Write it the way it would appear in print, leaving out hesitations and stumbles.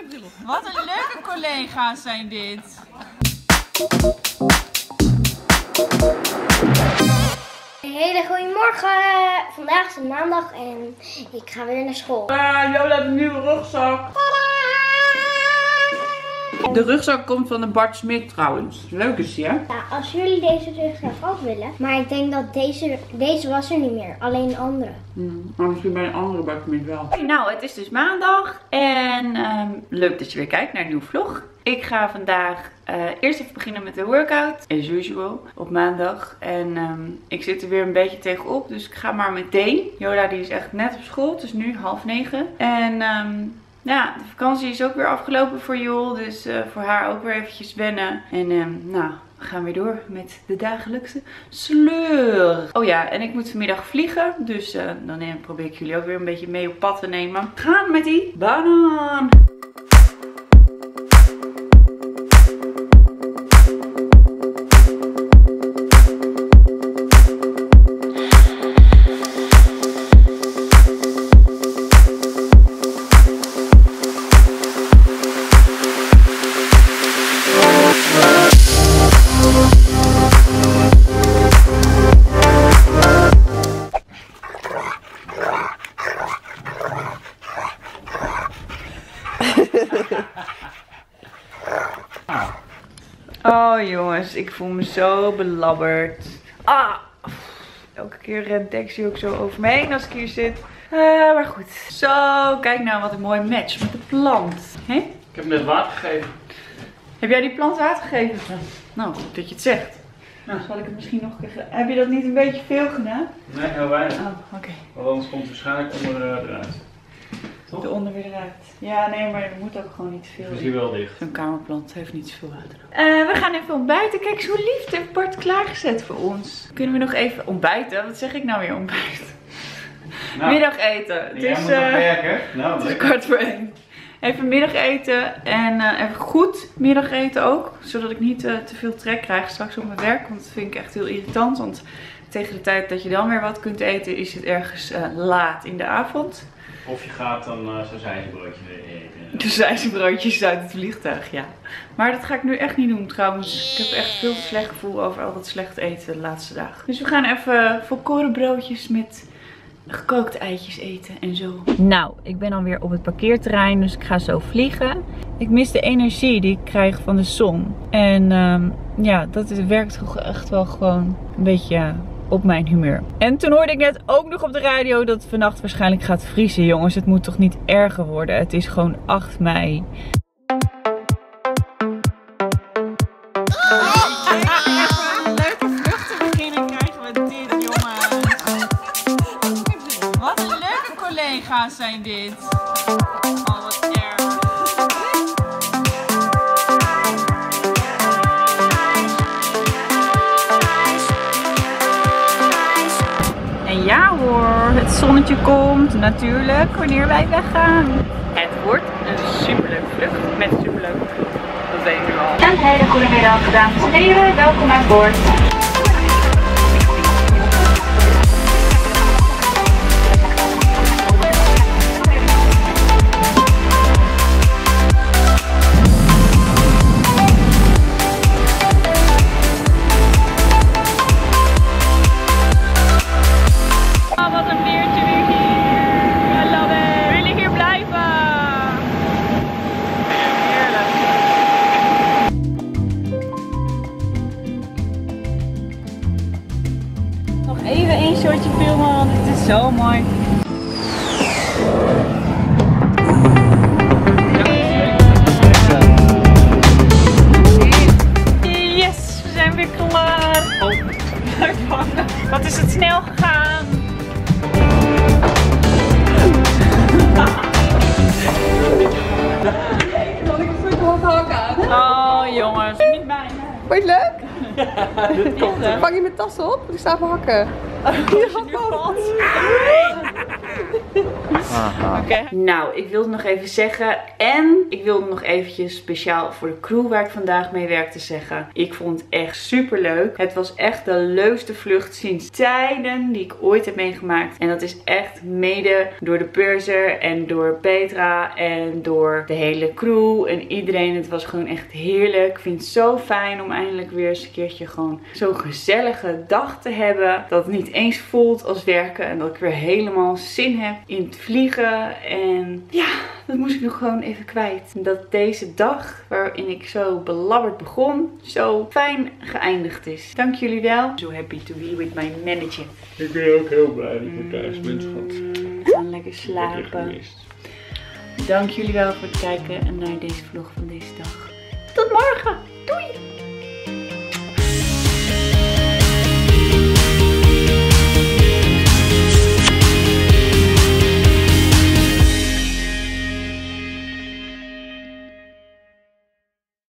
Wat een leuke collega's zijn dit. Een hele goede morgen. Vandaag is het maandag en ik ga weer naar school. Jola heeft een nieuwe rugzak. De rugzak komt van de Bart Smit trouwens. Leuk is die, hè? Ja, als jullie deze rugzak ook willen. Maar ik denk dat deze was er niet meer. Alleen de andere. Maar misschien bij een andere Bart Smit wel. Nou, het is dus maandag. En leuk dat je weer kijkt naar een nieuwe vlog. Ik ga vandaag eerst even beginnen met de workout. As usual. Op maandag. En ik zit er weer een beetje tegenop. Dus ik ga maar meteen. Jola die is echt net op school. Het is nu 8:30. En ja, de vakantie is ook weer afgelopen voor Jol. Dus voor haar ook weer eventjes wennen. En nou, we gaan weer door met de dagelijkse sleur. Oh ja, en ik moet vanmiddag vliegen. Dus dan probeer ik jullie ook weer een beetje mee op pad te nemen. Gaan met die banaan. Oh jongens, ik voel me zo belabberd. Elke keer rent Dexie ook zo over me heen als ik hier zit. Maar goed. Zo, kijk nou wat een mooi match met de plant. He? Ik heb hem net water gegeven. Heb jij die plant water gegeven? Ja. Nou, goed dat je het zegt. Nou, zal ik het misschien nog een keer... Heb je dat niet een beetje veel gedaan? Nee, heel weinig. Oh, oké. Want anders komt het waarschijnlijk onder eruit. Toch? De onder weer eruit. Ja, nee, maar er moet ook gewoon niet veel. Dus hier wel dicht. Zo'n kamerplant heeft niet zoveel water. We gaan even ontbijten. Kijk eens hoe lief heeft Bart klaargezet voor ons. Kunnen we nog even ontbijten? Wat zeg ik nou weer ontbijten? Nou, middageten. Het is, moet nog werken. Nou, het is 1:15. Even middageten en even goed middageten ook. Zodat ik niet te veel trek krijg straks op mijn werk. Want dat vind ik echt heel irritant. Want tegen de tijd dat je dan weer wat kunt eten is het ergens laat in de avond. Of je gaat dan zo'n zijzenbroodje eten. De zijzenbroodjes uit het vliegtuig, ja. Maar dat ga ik nu echt niet doen trouwens. Ik heb echt veel te slecht gevoel over al dat slecht eten de laatste dagen. Dus we gaan even volkoren broodjes met gekookte eitjes eten en zo. Nou, ik ben alweer op het parkeerterrein, dus ik ga zo vliegen. Ik mis de energie die ik krijg van de zon. En ja, dat werkt echt wel gewoon een beetje op mijn humeur. En toen hoorde ik net ook nog op de radio dat het vannacht waarschijnlijk gaat vriezen. Jongens, het moet toch niet erger worden? Het is gewoon 8 mei. Zijn dit? Oh, wat erg. En ja hoor, het zonnetje komt natuurlijk wanneer wij weggaan. Het wordt een superleuke vlucht met superleuke vlucht. Dat weet ik nu al. Een hele goede middag, dames en heren. Welkom aan boord. Even een shotje filmen, want het is zo mooi. Yes, we zijn weer klaar. Oh, wat is het snel gegaan. Zal ik een stuk wat hakken aan? Oh jongens, niet bijna. Vond je het leuk? Ja, dit komt. Vang je mijn tas op? Ik sta voor hakken. Als je nu valt. Oké. Nou, ik wilde nog even zeggen. En ik wilde nog eventjes speciaal voor de crew waar ik vandaag mee werkte zeggen. Ik vond het echt super leuk. Het was echt de leukste vlucht sinds tijden die ik ooit heb meegemaakt. En dat is echt mede door de purser en door Petra en door de hele crew en iedereen. Het was gewoon echt heerlijk. Ik vind het zo fijn om eindelijk weer eens een keertje gewoon zo'n gezellige dag te hebben. Dat het niet eens voelt als werken en dat ik weer helemaal zin heb in het vliegen. En ja, dat moest ik nog gewoon even kwijt. Dat deze dag waarin ik zo belabberd begon, zo fijn geëindigd is. Dank jullie wel. So happy to be with my manager. Ik ben ook heel blij dat je thuis bent, schat. We gaan lekker slapen. Dank jullie wel voor het kijken en naar deze vlog van deze dag. Tot morgen!